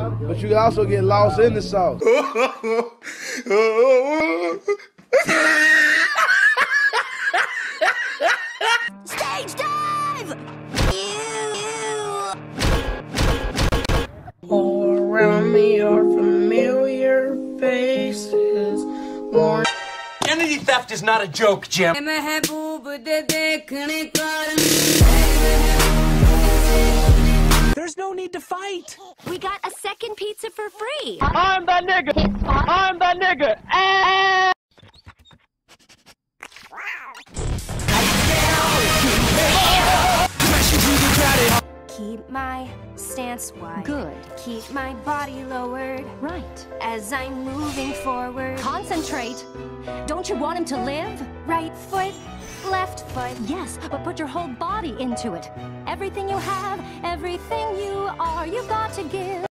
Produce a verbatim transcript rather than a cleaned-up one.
but you can also get lost in the sauce. Stage dive! All around me are familiar faces. More. Identity theft is not a joke, Jim. There's no need to fight. We got a second pizza for free. I'm that nigga. I'm that nigga. Ah! Keep my stance wide. Good. Keep my body lowered. Right. As I'm moving forward. Concentrate. Don't you want him to live? Right foot, left foot. Yes, but put your whole body into it. Everything you have, everything you are, you've got to give.